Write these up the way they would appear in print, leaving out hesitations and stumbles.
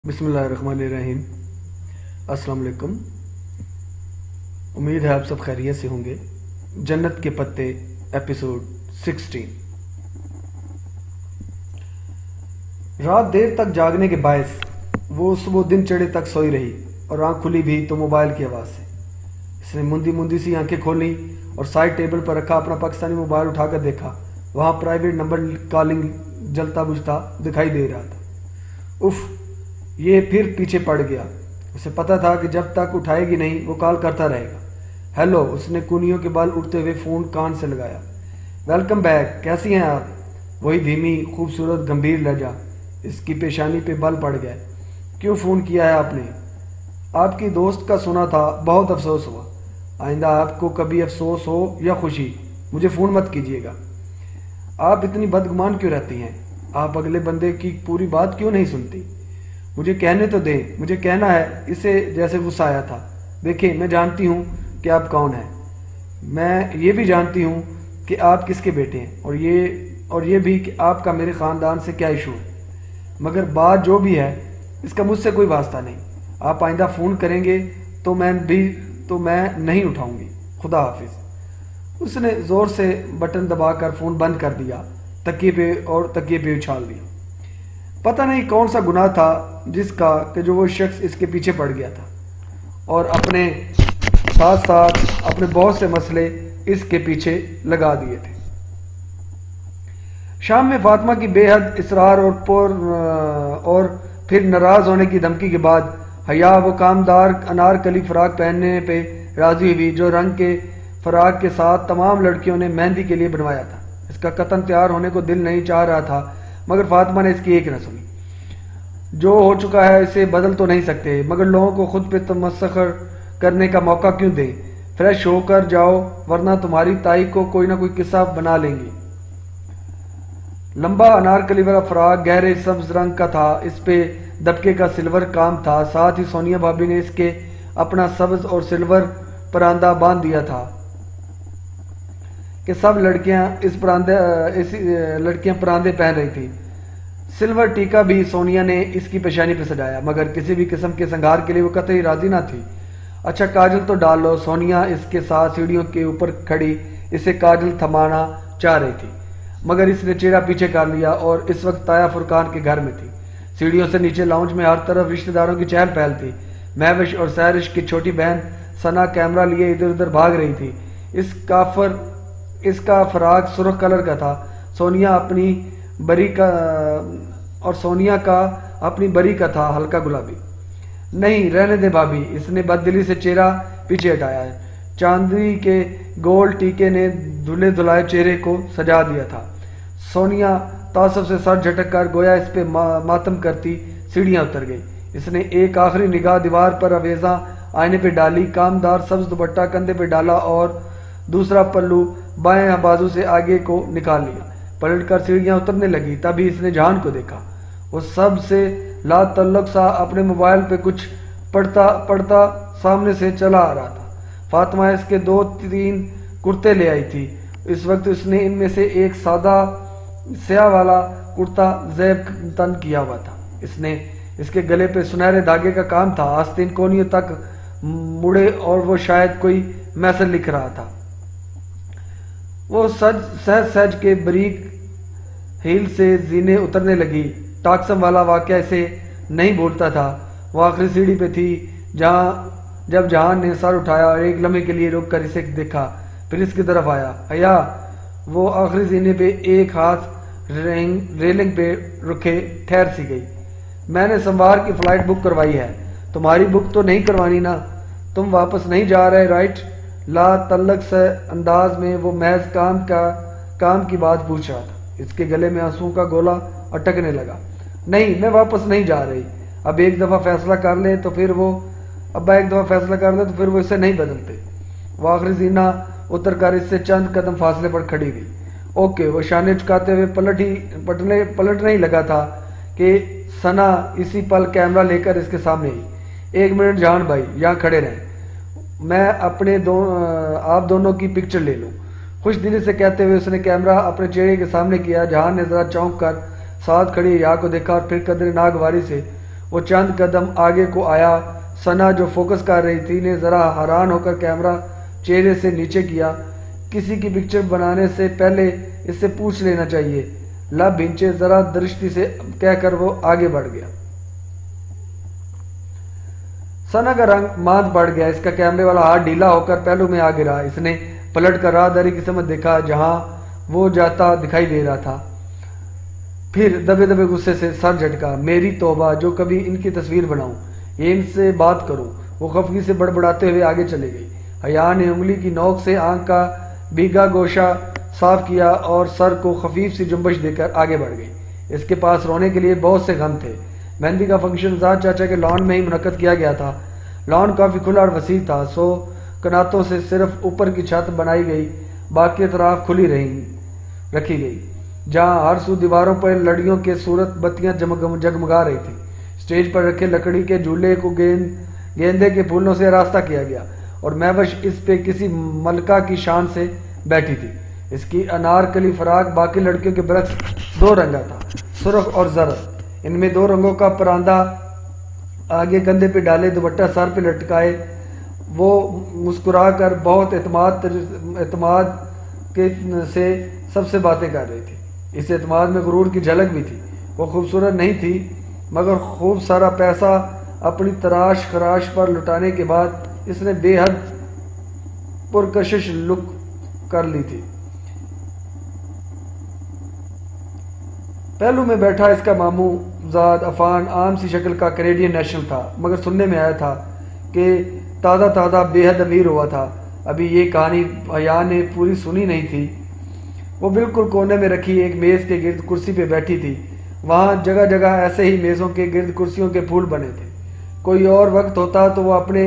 بسم اللہ الرحمن الرحیم۔ السلام علیکم، امید ہے آپ سب خیریت سے ہوں گے۔ جنت کے پتے ایپیسوڈ 16۔ رات دیر تک جاگنے کے باعث وہ صبح دن چڑھے تک سوئی رہی اور آنکھ کھلی بھی تو موبائل کی آواز سے۔ اس نے مندی مندی سی آنکھیں کھولیں اور سائڈ ٹیبل پر رکھا اپنا پاکستانی موبائل اٹھا کر دیکھا۔ وہاں پرائیویٹ نمبر کالنگ جلتا بجھتا دکھائی دے رہا تھا۔ اف، یہ پھر پیچھے پڑ گیا۔ اسے پتا تھا کہ جب تک اٹھائے گی نہیں وہ کال کرتا رہے گا۔ ہیلو، اس نے کونیوں کے بال اٹھتے ہوئے فون کان سے لگایا۔ ویلکم بیک، کیسی ہیں آپ؟ وہی دھیمی خوبصورت گمبھیر لہجہ۔ اس کی پیشانی پہ بل پڑ گئے۔ کیوں فون کیا ہے آپ نے؟ آپ کی دوست کا سنا تھا، بہت افسوس ہوا۔ آئندہ آپ کو کبھی افسوس ہو یا خوشی مجھے فون مت کیجیے گا۔ آپ اتنی بدگمان کیوں رہتی ہیں؟ آپ اگلے بندے کی پوری بات کیوں نہیں سنتی؟ مجھے کہنے تو دیں، مجھے کہنا ہے۔ اسے جیسے غصہ آیا تھا۔ دیکھیں، میں جانتی ہوں کہ آپ کون ہیں، میں یہ بھی جانتی ہوں کہ آپ کس کے بیٹے ہیں، اور یہ بھی کہ آپ کا میرے خاندان سے کیا ایشو ہے، مگر بات جو بھی ہے اس کا مجھ سے کوئی واسطہ نہیں۔ آپ آئندہ فون کریں گے تو میں نہیں اٹھاؤں گی۔ خدا حافظ۔ اس نے زور سے بٹن دبا کر فون بند کر دیا، تکیے پہ اچھال دیا۔ پتہ نہیں کون سا گناہ تھا جس کا کہ جو وہ شخص اس کے پیچھے پڑ گیا تھا، اور اپنے ساتھ ساتھ اپنے بہت سے مسئلے اس کے پیچھے لگا دیے تھے۔ شام میں فاطمہ کی بے حد اصرار اور پھر ناراض ہونے کی دھمکی کے بعد حیا وہ کامدار انارکلی فراق پہننے پہ راضی ہوئی جو رنگ کے فراق کے ساتھ تمام لڑکیوں نے مہندی کے لیے بنوایا تھا۔ اس کا قطن تیار ہونے کو دل نہیں چاہ رہا تھا، مگر فاطمہ نے اس کی ایک نہ سنی۔ جو ہو چکا ہے اسے بدل تو نہیں سکتے، مگر لوگوں کو خود پہ تمسخر کرنے کا موقع کیوں دیں؟ فریش ہو کر جاؤ، ورنہ تمہاری تائی کو کوئی نہ کوئی قصہ بنا لیں گی۔ لمبا انارکلی والا فراق گہرے سبز رنگ کا تھا، اس پہ دبکے کا سلور کام تھا، ساتھ ہی سونیا بھابی نے اس کے اپنا سبز اور سلور پراندہ باندھ دیا تھا کہ سب لڑکیاں پراندے پہن رہی تھیں۔ سلور ٹیکا بھی سونیا نے اس کی پیشانی پہ سجایا، مگر کسی بھی قسم کے سنگار کے لیے وہ قطعی راضی نہ تھی۔ اچھا کاجل تو ڈال لو، سونیا اس کے ساتھ سیڑھیوں کے اوپر کھڑی اسے کاجل تھمانا چاہ رہی تھی، مگر اس نے چہرہ پیچھے کر لیا اور اس وقت تایا فرقان کے گھر میں تھی۔ سیڑھیوں سے نیچے لاؤنج میں ہر طرف رشتہ داروں کی چہل پہل تھی۔ مہوش اور سہرش کی چھوٹی بہن ثنا کیمرہ لیے ادھر ادھر بھاگ رہی تھی۔ اس کا فراق سرخ کلر کا تھا، سونیا کا اپنی بری کا تھا ہلکا گلابی۔ نہیں، رہنے دے بھابی، اس نے بددلی سے چہرہ پیچھے ہٹایا ہے۔ چاندی کے گول ٹیکے نے دھلے دھلائے چہرے کو سجا دیا تھا۔ سونیا تعصب سے سر جھٹک کر گویا اس پہ ماتم کرتی سیڑھیاں اتر گئی۔ اس نے ایک آخری نگاہ دیوار پر آویزاں آئینے پہ ڈالی، کامدار سبز دوپٹہ کندھے پہ ڈالا اور دوسرا پلو بائیں بازو سے آگے کو نکال لیا۔ پلٹ کر سیڑھیاں اترنے لگی، تبھی اس نے جہان کو دیکھا۔ وہ سب سے لا تعلق سا اپنے موبائل پہ کچھ پڑھتا سامنے سے چلا آ رہا تھا۔ فاطمہ اس کے 2-3 کرتے لے آئی تھی۔ اس وقت اس نے ان میں سے ایک سادہ سیاہ والا کرتا زیب تن کیا ہوا تھا۔ اس کے گلے پہ سنہرے دھاگے کا کام تھا، آستین کونیوں تک مڑے اور وہ شاید کوئی میسج لکھ رہا تھا۔ وہ سہج کے بریک ہیل سے زینے اترنے لگی۔ ٹاکسم والا واقعہ اسے نہیں بھولتا تھا۔ وہ آخری سیڑھی پہ تھی جب جہان نے سر اٹھایا اور ایک لمحے کے لیے رک کر اسے دیکھا، پھر اس کی طرف آیا۔ حیا، وہ آخری زینے پہ ایک ہاتھ ریلنگ پہ رکھے ٹھہر سی گئی۔ میں نے سموار کی فلائٹ بک کروائی ہے، تمہاری بک تو نہیں کروانی نا؟ تم واپس نہیں جا رہے رائٹ؟ لا تعلق سے انداز میں وہ محض کام کی بات پوچھ رہا تھا۔ اس کے گلے میں آنسوؤں کا گولا اٹکنے لگا۔ نہیں، میں واپس نہیں جا رہی۔ ابا ایک دفعہ فیصلہ کر لیں تو پھر وہ اسے نہیں بدلتے۔ وہ آخری زینہ اتر کر اس سے چند قدم فاصلے پر کھڑی ہوئی۔ اوکے، وہ شانے چکاتے ہوئے پلٹنے ہی لگا تھا کہ ثنا اسی پل کیمرہ لے کر اس کے سامنے آئی۔ 1 منٹ جہان بھائی، یہاں کھڑے رہیں، میں آپ دونوں کی پکچر لے لوں۔ خوش دلی سے کہتے ہوئے اس نے کیمرہ اپنے چہرے کے سامنے کیا۔ جہان نے ذرا چونک کر ساتھ کھڑی حیا کو دیکھا اور پھر قدر ناگواری سے وہ چند قدم آگے کو آیا۔ ثنا جو فوکس کر رہی تھی نے ذرا حیران ہو کر کیمرہ چہرے سے نیچے کیا۔ کسی کی پکچر بنانے سے پہلے اس سے پوچھ لینا چاہیے، لب بھینچے ذرا درشتی سے کہہ کر وہ آگے بڑھ گیا۔ ثنا کا رنگ ماند پڑ گیا، اس کا کیمرے والا ہاتھ ڈھیلا ہو کر پہلو میں آ گرا۔ اس نے پلٹ کر راہداری کی سمت دیکھا جہاں وہ جاتا دکھائی دے رہا تھا، پھر دبے دبے غصے سے سر جھٹکا۔ میری توبہ، جو کبھی ان کی تصویر بناؤں، یہ ان سے بات کروں۔ وہ خفگی سے بڑبڑاتے ہوئے آگے چلے گئی۔ حیا نے انگلی کی نوک سے آنکھ کا بھیگا گوشہ صاف کیا اور سر کو خفیف سی جنبش دے کر آگے بڑھ گئی۔ اس کے پاس رونے کے لیے بہت سے غم تھے۔ مہندی کا فنکشن زاد چاچا کے لان میں ہی منعقد کیا گیا تھا۔ لان کافی کھلا اور وسیع تھا، 100 کناتوں سے صرف اوپر کی چھت بنائی گئی، باقی اطراف کھلی رکھی گئی، جہاں ہر سو دیواروں پر لڑیوں کے صورت بتیاں جگمگا رہی تھی۔ اسٹیج پر رکھے لکڑی کے جھولے کو گیندے کے پھولوں سے آراستہ کیا گیا اور مہوش اس پہ کسی ملکہ کی شان سے بیٹھی تھی۔ اس کی انارکلی فراق باقی لڑکیوں کے برعکس 2 رنگا تھا، سرخ اور زرد۔ ان میں 2 رنگوں کا پراندہ آگے کندھے پہ ڈالے، دوپٹہ سر پہ لٹکائے، وہ مسکرا کر بہت اعتماد سے سب سے باتیں کر رہی تھی۔ اس اعتماد میں غرور کی جھلک بھی تھی۔ وہ خوبصورت نہیں تھی، مگر خوب سارا پیسہ اپنی تراش خراش پر لٹانے کے بعد اس نے بے حد پرکشش لک کر لی تھی۔ پہلو میں بیٹھا اس کا ماموں زاد عفان عام سی شکل کا کینیڈین نیشنل تھا، مگر سننے میں آیا تھا کہ تازہ بے حد امیر ہوا تھا۔ ابھی یہ کہانی حیا نے پوری سنی نہیں تھی۔ وہ بالکل کونے میں رکھی ایک میز کے گرد کرسی پہ بیٹھی تھی۔ وہاں جگہ جگہ ایسے ہی میزوں کے گرد کرسیوں کے پھول بنے تھے۔ کوئی اور وقت ہوتا تو وہ اپنے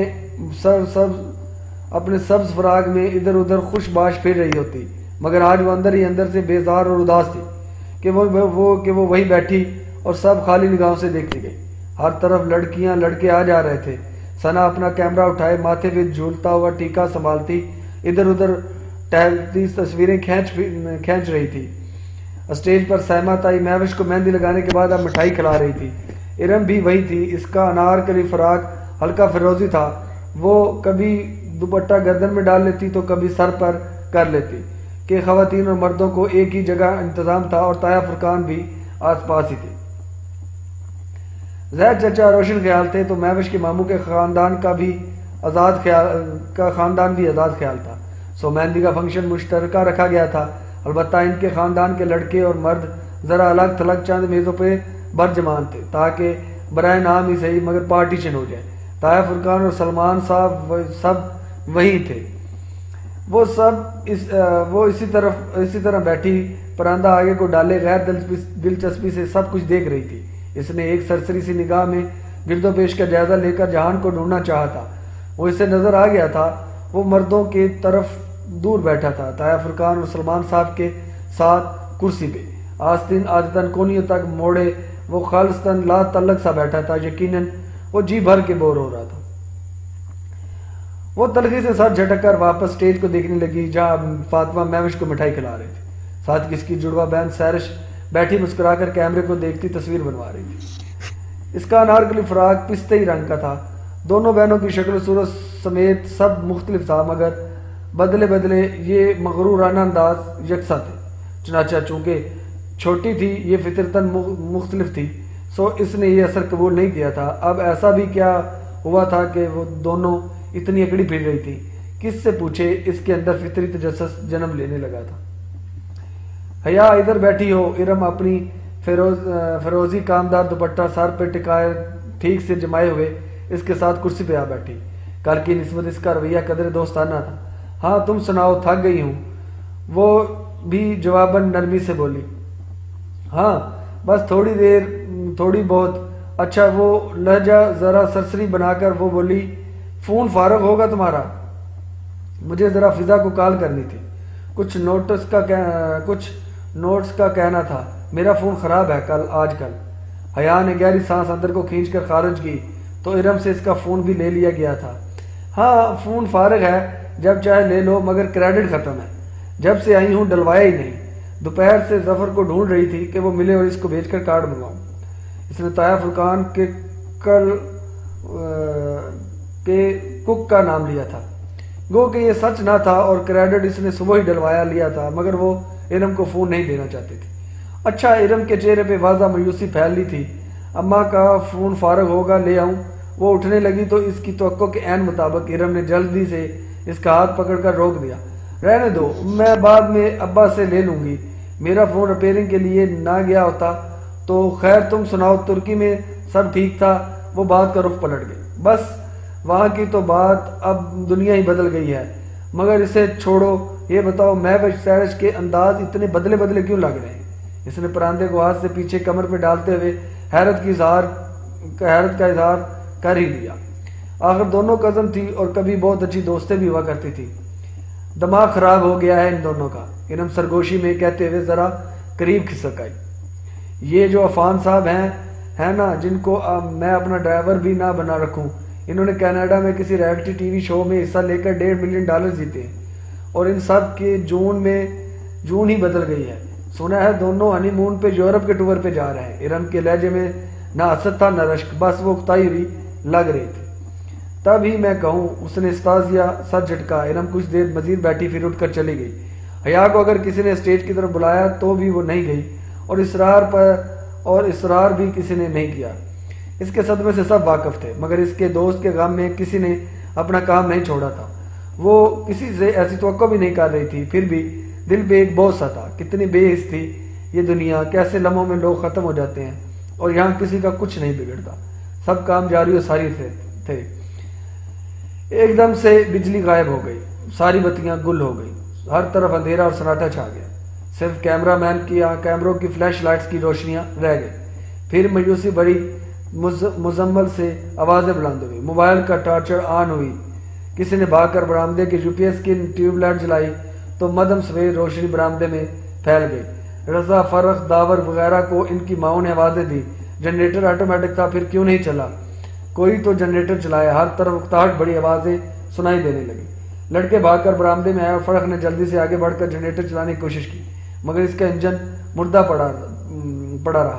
سبز فراق میں ادھر ادھر خوش باش پھر رہی ہوتی، مگر آج وہ اندر ہی اندر سے بیزار اور اداس تھی کہ وہ وہی بیٹھی اور سب خالی نگاہوں سے دیکھتی گئی۔ ہر طرف لڑکیاں لڑکے آ جا رہے تھے۔ ثنا اپنا کیمرہ اٹھائے ماتھے پہ جھولتا ہوا ٹیکا سنبھالتی ادھر ادھر ٹہلتی تصویریں کھینچ رہی تھی۔ اسٹیج پر سیما تائی مہوش کو مہندی لگانے کے بعد اب مٹھائی کھلا رہی تھی۔ ارم بھی وہی تھی۔ اس کا انارکلی فراق ہلکا فیروزی تھا۔ وہ کبھی دوپٹہ گردن میں ڈال لیتی تو کبھی سر پر کر لیتی کہ خواتین اور مردوں کو ایک ہی جگہ انتظام تھا، اور تایا فرقان بھی آس پاس ہی تھے۔ زید چچا روشن خیال تھے تو مہوش کے ماموں کے خاندان بھی آزاد خیال تھا۔ سو مہندی کا فنکشن مشترکہ رکھا گیا تھا، البتہ ان کے خاندان کے لڑکے اور مرد ذرا الگ تھلگ چند میزوں پہ برجمان تھے تاکہ برائے نام ہی صحیح مگر پارٹیشن ہو جائے۔ تایا فرقان اور سلمان صاحب سب وہی تھے۔ وہ اسی طرح بیٹھی پراندہ آگے کو ڈالے غیر دلچسپی سے سب کچھ دیکھ رہی تھی۔ اس نے ایک سرسری سی نگاہ میں گرد و پیش کا جائزہ لے کر جہان کو ڈھونڈنا چاہا تھا۔ وہ اسے نظر آ گیا تھا۔ وہ مردوں کی طرف دور بیٹھا تھا، تایا فرقان اور سلمان صاحب کے ساتھ کرسی پہ، آستین عادتاً کونیوں تک موڑے۔ وہ خالصتاً لا تعلق سا بیٹھا تھا، یقیناً وہ جی بھر کے بور ہو رہا تھا۔ وہ تلخی سے سر جھٹک کر واپس اسٹیج کو دیکھنے لگی جہاں فاطمہ مہوش کو مٹھائی کھلا رہی تھی۔ ساتھ اس کی جڑواں بہن سیرش بیٹھی مسکرا کر کیمرے کو دیکھتی تصویر بنوا رہی تھی۔ اس کا انارکلی فراق پستے ہی رنگ کا تھا۔ دونوں بہنوں کی شکل و صورت سمیت سب مختلف تھا، مگر بدلے یہ مغرورانہ انداز یکساں تھے۔ چنانچہ چونکہ چھوٹی تھی، یہ فطرتاً مختلف تھی، سو اس نے یہ اثر قبول نہیں کیا تھا۔ اب ایسا بھی کیا ہوا تھا کہ وہ دونوں اتنی اکڑی پھر رہی تھی؟ کس سے پوچھے؟ اس کے اندر فطری تجسس جنم لینے لگا تھا۔ حیا ادھر بیٹھی ہو، ارم اپنی فیروزی کامدار دوپٹہ سر پہ ٹکائے ٹھیک سے جمائے ہوئے اس کے ساتھ کرسی پہ آ بیٹھی۔ کل کی نسبت اس کا رویہ قدر دوستانہ تھا۔ ہاں تم سناؤ، تھک گئی ہوں؟ وہ بھی جواباً نرمی سے بولی۔ ہاں بس تھوڑی بہت۔ اچھا، وہ لہجہ ذرا سرسری بنا کر وہ بولی، فون فارغ ہوگا تمہارا؟ مجھے ذرا فضا کو کال کرنی تھی، کچھ نوٹس کا کہنا تھا۔ میرا فون خراب ہے آج کل۔ حیا نے گہری سانس اندر کو کھینچ کر خارج کی تو ارم سے اس کا فون بھی لے لیا گیا تھا۔ ہاں فون فارغ ہے، جب چاہے لے لو، مگر کریڈٹ ختم ہے۔ جب سے آئی ہوں ڈلوایا ہی نہیں۔ دوپہر سے ظفر کو ڈھونڈ رہی تھی کہ وہ ملے اور اس کو بھیج کر کارڈ منگواؤں۔ اس نے تایا فرقان کے کک کا نام لیا تھا۔ گو کہ یہ سچ نہ تھا اور کریڈٹ اس نے صبح ہی ڈلوایا لیا تھا، مگر وہ ارم کو فون نہیں دینا چاہتی تھی۔ اچھا، ارم کے چہرے پہ واضح مایوسی پھیل لی تھی۔ اماں کا فون فارغ ہوگا، لے آؤں؟ وہ اٹھنے لگی تو اس کی توقع کے عین مطابق ارم نے جلدی سے اس کا ہاتھ پکڑ کر روک دیا۔ رہنے دو، میں بعد میں ابا سے لے لوں گی، میرا فون ریپیئرنگ کے لیے نہ گیا ہوتا تو۔ خیر تم سناؤ، ترکی میں سب ٹھیک تھا؟ وہ بات کا رخ پلٹ گئی۔ بس وہاں کی تو بات، اب دنیا ہی بدل گئی ہے۔ مگر اسے چھوڑو، یہ بتاؤ محو سیرش کے انداز اتنے بدلے بدلے کیوں لگ رہے ہیں؟ اس نے پراندے کو ہاتھ سے پیچھے کمر پہ ڈالتے ہوئے حیرت کا اظہار کر ہی لیا۔ آخر دونوں کزن تھی اور کبھی بہت اچھی دوستیں بھی ہوا کرتی تھی۔ دماغ خراب ہو گیا ہے ان دونوں کا، ارم سرگوشی میں کہتے ہوئے ذرا قریب کھسک آئی۔ یہ جو عفان صاحب ہیں نا، جن کو میں اپنا ڈرائیور بھی نہ بنا رکھوں، انہوں نے کینیڈا میں کسی ریئلٹی ٹی وی شو میں حصہ لے کر $1.5 ملین جیتے ہیں، اور ان سب کے جون ہی بدل گئی ہے۔ سنا ہے دونوں ہنی مون پہ یورپ کے ٹور پہ جا رہے ہیں۔ ارم کے لہجے میں نہ حسد تھا نہ رشک، بس وہ اکتائی ہوئی لگ رہی تھی۔ تب ہی میں کہوں، اس نے استاذیہ سر جھٹکا۔ ارم کچھ دیر مزید بیٹھی، پھر اٹھ کر چلی گئی۔ حیا کو اگر کسی نے اسٹیج کی طرف بلایا تو بھی وہ نہیں گئی، اور اصرار بھی کسی نے نہیں کیا۔ اس کے صدمے سے سب واقف تھے، مگر اس کے دوست کے غم میں کسی نے اپنا کام نہیں چھوڑا تھا۔ وہ کسی سے ایسی توقع بھی نہیں کر رہی تھی، پھر بھی دل پہ ایک بوجھ سا تھا۔ کتنی بے حس تھی یہ دنیا، کیسے لمحوں میں لوگ ختم ہو جاتے ہیں اور یہاں کسی کا کچھ نہیں بگڑتا، سب کام جاری و ساری تھے۔ ایک دم سے بجلی غائب ہو گئی، ساری بتیاں گل ہو گئی، ہر طرف اندھیرا اور سناٹا چھا گیا، صرف کیمرہ مین کی کیمروں کی فلیش لائٹس کی روشنیاں رہ گئی۔ پھر مایوسی بڑی مزمل سے آوازیں بلند ہوئی، موبائل کا ٹارچر آن ہوئی، کسی نے بھاگ کر برآمدے کی UPS کی ٹیوب لائٹ جلائی تو مدھم سویر روشنی برآمدے میں پھیل گئی۔ رضا، فرخ، داور وغیرہ کو ان کی ماؤں نے آوازیں دی۔ جنریٹر آٹومیٹک تھا، پھر کیوں نہیں چلا؟ کوئی تو جنریٹر چلایا۔ ہر طرف اکتاہٹ بڑی آوازیں سنائی دینے لگی۔ لڑکے بھاگ کر برآمدے میں آئے اور فرخ نے جلدی سے آگے بڑھ کر جنریٹر چلانے کی کوشش کی، مگر اس کا انجن مردہ پڑا رہا۔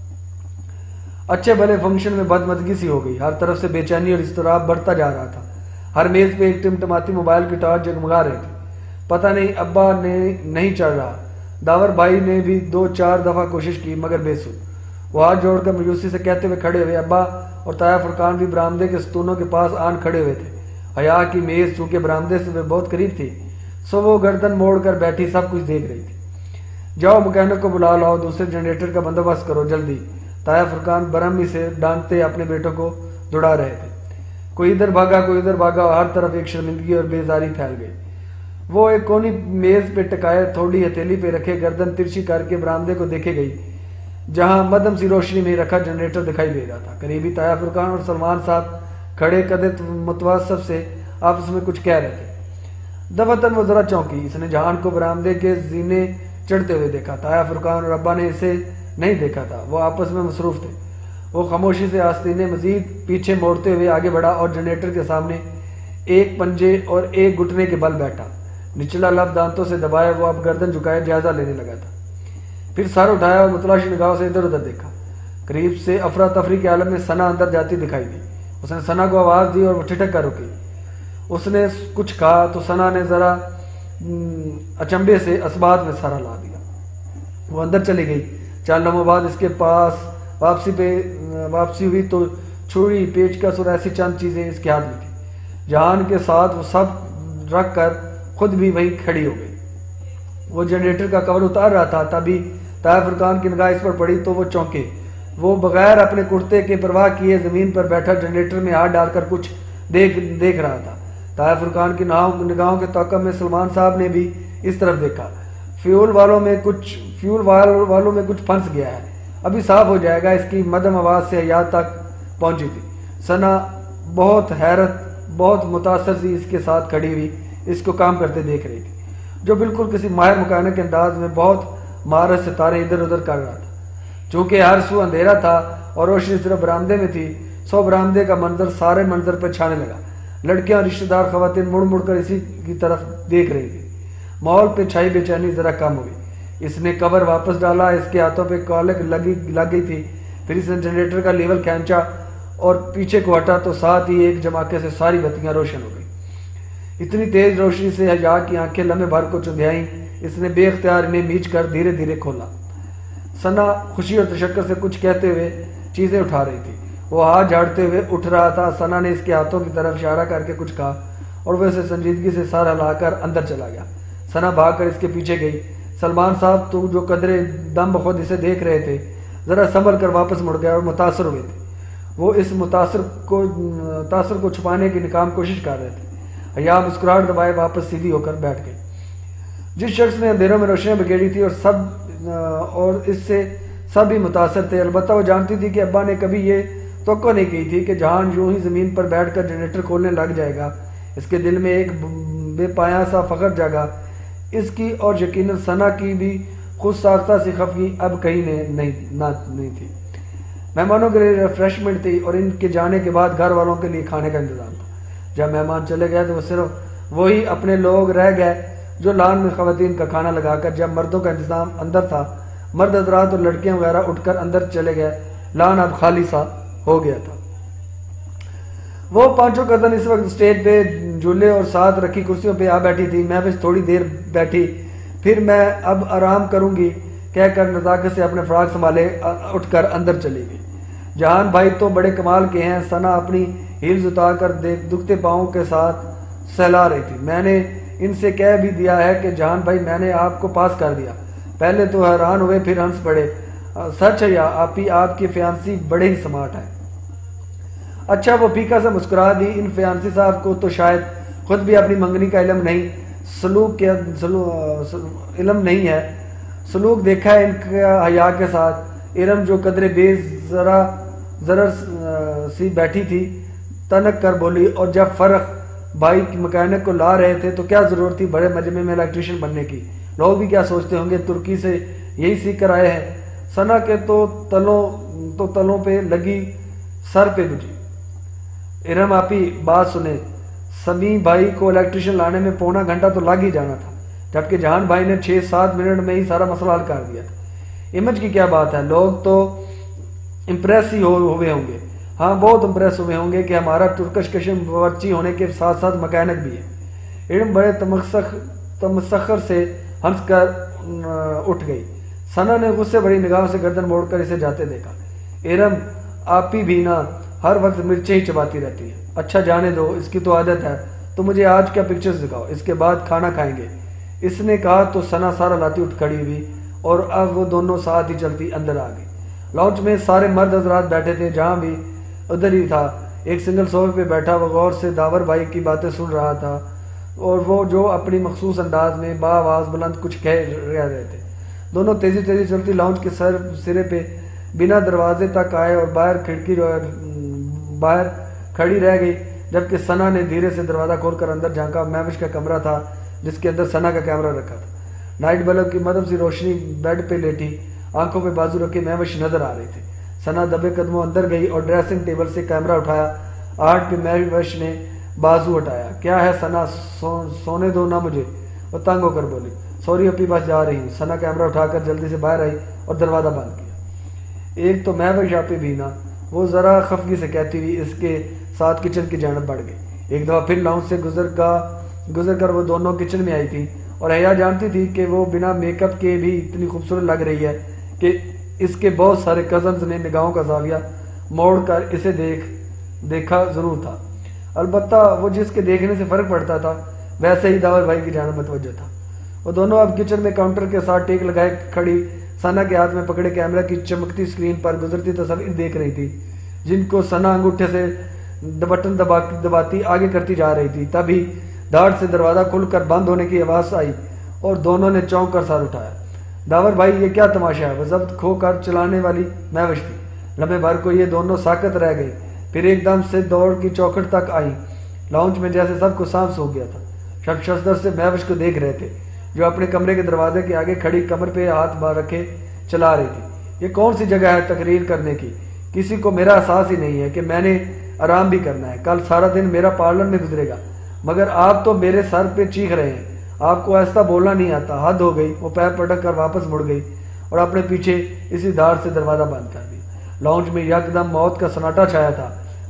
اچھے بھلے فنکشن میں بدمزگی سی ہو گئی، ہر طرف سے بے چینی اور اضطراب بڑھتا جا رہا تھا۔ ہر میز پہ ایک ٹمٹماتی موبائل کی ٹارچ جگمگا رہی تھی۔ پتہ نہیں ابا نے نہیں چڑھ رہا۔ داور بھائی نے بھی 2-4 دفعہ کوشش کی، مگر بے سود۔ وہ ہاتھ جوڑ کر مایوسی سے کہتے ہوئے کھڑے ہوئے۔ ابا اور تایا فرقان بھی برآمدے کے ستونوں کے پاس آن کھڑے ہوئے تھے۔ حیا کی میز چونکہ برآمدے سے بہت قریب تھی، سو وہ گردن موڑ کر بیٹھی سب کچھ دیکھ رہی تھی۔ جاؤ مکینک کو بلا لاؤ، دوسرے جنریٹر کا بندوبست کرو جلدی، تایا فرقان برہمی سے ڈانٹتے اپنے بیٹوں کو دوڑا رہے تھے۔ کوئی ادھر بھاگا، کوئی ادھر بھاگا، اور ہر طرف ایک شرمندگی اور بیزاری پھیل گئی۔ وہ ایک کونی میز پہ ٹکائے تھوڑی ہتھیلی پہ رکھے گردن ترچھی کر کے برآمدے کو دیکھے گئی، جہاں مدھم سی روشنی میں رکھا جنریٹر دکھائی دے رہا تھا۔ قریبی تایا فرقان اور سلمان صاحب کھڑے قد متوسط سے آپس میں کچھ کہہ رہے تھے۔ دفتر وہ ذرا چونکی، اس نے جہان کو برآمدے کے زینے چڑھتے ہوئے دیکھا۔ تایا فرقان اور ابا نے اسے نہیں دیکھا تھا، وہ آپس میں مصروف تھے۔ وہ خاموشی سے آستینے مزید پیچھے موڑتے ہوئے آگے بڑھا اور جنریٹر کے سامنے ایک پنجے اور ایک گھٹنے کے بل بیٹھا۔ نچلا لب دانتوں سے دبائے وہ اب گردن جھکائے جائزہ لینے لگا تھا۔ پھر سر اٹھایا اور متلاشی نگاہوں سے ادھر ادھر دیکھا۔ قریب سے افراتفری کے عالم میں ثنا اندر جاتی دکھائی دی۔ اس نے ثنا کو آواز دی اور وہ ٹھٹک کر رکی۔ اس نے کچھ کہا تو ثنا نے ذرا اچنبے سے اسبات میں سارا لا دیا۔ وہ اندر چلی گئی۔ چند لمحوں بعد اس کے پاس واپسی ہوئی تو چھری، پیچکس اور ایسی چند چیزیں اس کے ہاتھ میں تھیں۔ جہان کے ساتھ وہ سب رکھ کر خود بھی وہیں کھڑی ہو گئی۔ وہ جنریٹر کا کور اتار رہا تھا، تبھی تایا فرقان کی نگاہ اس پر پڑی تو وہ چونکے۔ وہ بغیر اپنے کرتے کے پرواہ کیے زمین پر بیٹھا جنریٹر میں ہاتھ ڈال کر کچھ دیکھ رہا تھا۔ تایا فرقان کی نگاہوں کے توقع میں سلمان صاحب نے بھی اس طرف دیکھا۔ فیول والوں میں کچھ پھنس گیا ہے، ابھی صاف ہو جائے گا، اس کی مدھم آواز سے حیات تک پہنچی تھی۔ ثنا بہت حیرت، بہت متاثر سی اس کے ساتھ کھڑی ہوئی اس کو کام کرتے دیکھ رہی تھی، جو بالکل کسی ماہر مکینک کے انداز میں بہت مہارت سے تارے ادھر ادھر کر رہا تھا۔ چونکہ ہر سو اندھیرا تھا اور روشنی صرف برآمدے میں تھی، سو برآمدے کا منظر سارے منظر پر چھانے لگا۔ لڑکیاں اور رشتہ دار خواتین مڑ مڑ کر اسی کی طرف دیکھ رہی تھی۔ ماحول پہ چھائی بے چینی ذرا کم ہوئی۔ اس نے کور واپس ڈالا، اس کے ہاتھوں پہ کالک لگ گئی تھی۔ پھر اس نے جنریٹر کا لیول کھینچا اور پیچھے کو ہٹا تو ساتھ ہی ایک جماکے سے ساری بتیاں روشن ہو گئی۔ اتنی تیز روشنی سے حیا کی آنکھیں لمحے بھر کو چندھیائیں۔ اس نے بے اختیار انہیں میچ کر دھیرے دھیرے کھولا۔ ثنا خوشی اور تشکر سے کچھ کہتے ہوئے چیزیں اٹھا رہی تھی۔ وہ ہاتھ جھاڑتے ہوئے اٹھ رہا تھا۔ ثنا نے اس کے ہاتھوں کی طرف اشارہ کر کے کچھ کہا اور وہ اسے سنجیدگی سے سر ہلا کر اندر چلا گیا۔ ثنا بھاگ کر اس کے پیچھے گئی۔ سلمان صاحب تو جو قدرے دم بخود اسے دیکھ رہے تھے ذرا سنبھل کر واپس مڑ گئے اور متاثر ہوئے تھے۔ وہ اس تاثر کو چھپانے کی ناکام کوشش کر رہے تھے۔ حیا مسکراہٹ دبائے واپس سیدھی ہو کر بیٹھ گئی۔ جس شخص نے اندھیروں میں روشنیاں بکھیری تھی اور اس سے سب ہی متاثر تھے، البتہ وہ جانتی تھی کہ ابا نے کبھی یہ توقع نہیں کی تھی کہ جہان یوں ہی زمین پر بیٹھ کر جنریٹر کھولنے لگ جائے گا۔ اس کے دل میں ایک بے پایاں سا فخر جاگا۔ اس کی اور یقیناً ثنا کی بھی خود ساختہ سی خفگی اب کہیں نہیں تھی۔ مہمانوں کے لیے ریفریشمنٹ تھی اور ان کے جانے کے بعد گھر والوں کے لیے کھانے کا انتظام تھا۔ جب مہمان چلے گئے تو وہ صرف وہی اپنے لوگ رہ گئے جو لان میں خواتین کا کھانا لگا کر جب مردوں کا انتظام اندر تھا، مرد حضرات اور لڑکیاں وغیرہ اٹھ کر اندر چلے گئے۔ لان اب خالی سا ہو گیا تھا۔ وہ پانچوں کزن اس وقت اسٹیج پہ جھولے اور ساتھ رکھی کرسیوں پہ آ بیٹھی تھی۔ میں بس تھوڑی دیر بیٹھی، پھر میں اب آرام کروں گی کہہ کر نزاکت سے اپنے فراق سنبھالے اٹھ کر اندر چلی گئی۔ جہان بھائی تو بڑے کمال کے ہیں۔ ثنا اپنی ہیلز اتار کر دکھتے پاؤں کے ساتھ سہلا رہی تھی۔ میں نے ان سے کہہ بھی دیا ہے کہ جہان بھائی میں نے آپ کو پاس کر دیا۔ پہلے تو حیران ہوئے پھر ہنس پڑے۔ سچ ہے یا آپ کی فیانسی بڑے ہی سمارٹ ہے۔ اچھا، وہ پھیکا سے مسکرا دی۔ ان فیانسی صاحب کو تو شاید خود بھی اپنی منگنی کا علم نہیں ہے۔ سلوک دیکھا ہے ان کا حیا کے ساتھ۔ ارم جو قدرے بے ضرر سی بیٹھی تھی تنک کر بولی، اور جب فرق بھائی مکینک کو لا رہے تھے تو کیا ضرورت تھی بڑے مجمع میں الیکٹریشین بننے کی؟ لوگ بھی کیا سوچتے ہوں گے، ترکی سے یہی سیکھ کر آئے ہیں۔ ثنا کے تو تلوں پہ لگی، سر پہ گجی۔ ارم آپی بات سنیں، سمیع بھائی کو الیکٹریشین لانے میں پونا گھنٹہ تو لگ ہی جانا تھا، جبکہ جہان بھائی نے 6-7 منٹ میں ہی سارا مسئلہ حل کر دیا تھا۔ امیج کی کیا بات ہے، لوگ تو امپریس ہی ہوئے ہوں گے۔ ہاں، بہت امپریس ہوئے ہوں گے کہ ہمارا ترکش کشم باورچی ہونے کے ساتھ ساتھ مکینک بھی ہے۔ ارم بڑے تمسخر سے ہنس کر اٹھ گئی۔ ثنا نے غصے بڑی نگاہوں سے گردن موڑ کر اسے جاتے دیکھا۔ ارم آپی بھی نہ ہر وقت مرچیں ہی چباتی رہتی ہے۔ اچھا جانے دو، اس کی تو عادت ہے۔ تو مجھے آج کیا پکچرز دکھاؤ، اس کے بعد کھانا کھائیں گے۔ اس نے کہا تو ثنا سارا لاتی اٹھ کھڑی ہوئی اور اب وہ دونوں ساتھ ہی چلتی اندر آ گئی۔ لاؤنج میں سارے مرد حضرات بیٹھے تھے، جہاں بھی ادھر ہی تھا۔ ایک سنگل صوفے پہ بیٹھا وہ غور سے داور بھائی کی باتیں سن رہا تھا اور وہ جو اپنی مخصوص انداز میں باآواز بلند کچھ کہہ رہے تھے۔ دونوں تیزی چلتی لاؤنج کے سرے پہ بنا دروازے تک آئے اور باہر کھڑی رہ گئی، جبکہ ثنا نے دھیرے سے دروازہ کھول کر اندر جھانکا۔ مہوش کا کمرہ تھا جس کے اندر ثنا کا کیمرہ رکھا تھا۔ نائٹ بلب کی مدھم سی روشنی بیڈ پہ لیٹی آنکھوں پہ بازو رکھے مہوش نظر آ رہے تھے۔ ثنا دبے قدموں اندر گئی اور ڈریسنگ ٹیبل سے کیمرہ اٹھایا۔ آہٹ پہ مہوش نے بازو ہٹایا۔ کیا ہے ثنا، سونے دو نا مجھے، وہ تنگ ہو کر بولی۔ سوری اپی، بس جا رہی ہوں۔ ثنا کیمرہ اٹھا کر جلدی سے باہر آئی اور دروازہ بند کیا۔ ایک تو مہوش آپی بھی نا، وہ ذرا خفگی سے کہتی ہوئی اس کے ساتھ کچن کی جانب بڑھ گئی۔ ایک دفعہ پھر لاؤنج سے گزر کر وہ دونوں کچن میں آئی تھی اور حیا جانتی تھی کہ وہ بنا میک اپ کے بھی اتنی خوبصورت لگ رہی ہے کہ اس کے بہت سارے کزنز نے نگاہوں کا زاویہ موڑ کر اسے دیکھا ضرور تھا۔ البتہ وہ جس کے دیکھنے سے فرق پڑتا تھا ویسے ہی داور بھائی کی جانب متوجہ تھا۔ وہ دونوں اب کچن میں کاؤنٹر کے ساتھ ٹیک لگائے کھڑی ثنا کے ہاتھ میں پکڑے کیمرہ کی چمکتی اسکرین پر گزرتی تصاویر دیکھ رہی تھی، جن کو ثنا انگوٹھے سے بٹن دباتی آگے کرتی جا رہی تھی۔ تبھی دھاڑ سے دروازہ کھل کر بند ہونے کی آواز آئی اور دونوں نے چونک کر سر اٹھایا۔ داور بھائی، یہ کیا تماشا ہے؟ وہ ضبط کھو کر چلانے والی مہوش تھی۔ لمحے بھر کو یہ دونوں ساکت رہ گئی، پھر ایک دم سے دوڑ کی چوکھٹ تک آئی۔ لاؤنج میں جیسے سب کو سانپ سو گیا تھا۔ شب شستر سے مہوش کو دیکھ رہے تھے جو اپنے کمرے کے دروازے کے آگے کھڑی کمر پہ ہاتھ بار رکھے چلا رہی تھی۔ یہ کون سی جگہ ہے تقریر کرنے کی؟ کسی کو میرا احساس ہی نہیں ہے کہ میں نے آرام بھی کرنا ہے۔ کل سارا دن میرا پارلر میں گزرے گا، مگر آپ تو میرے سر پہ چیخ رہے ہیں۔ آپ کو ایسا بولنا نہیں آتا، حد ہو گئی۔ وہ پیر پٹک کر واپس مڑ گئی اور اپنے پیچھے اسی دھار سے دروازہ بند کر دیا۔ لاؤنج میں یکدم موت کا سناٹا چھایا تھا۔